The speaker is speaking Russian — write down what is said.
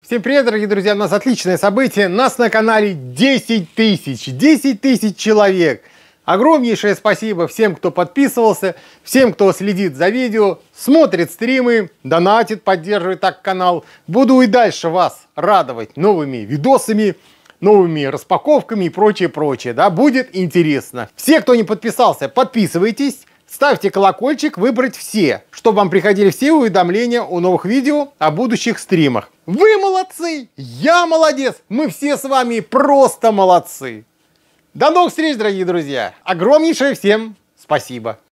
Всем привет, дорогие друзья! У нас отличное событие. Нас на канале 10 тысяч. 10 тысяч человек. Огромнейшее спасибо всем, кто подписывался, всем, кто следит за видео, смотрит стримы, донатит, поддерживает так канал. Буду и дальше вас радовать новыми видосами, новыми распаковками и прочее. Да, будет интересно. Все, кто не подписался, подписывайтесь. Ставьте колокольчик, выбрать все, чтобы вам приходили все уведомления о новых видео, о будущих стримах. Вы молодцы, я молодец, мы все с вами просто молодцы. До новых встреч, дорогие друзья. Огромнейшее всем спасибо.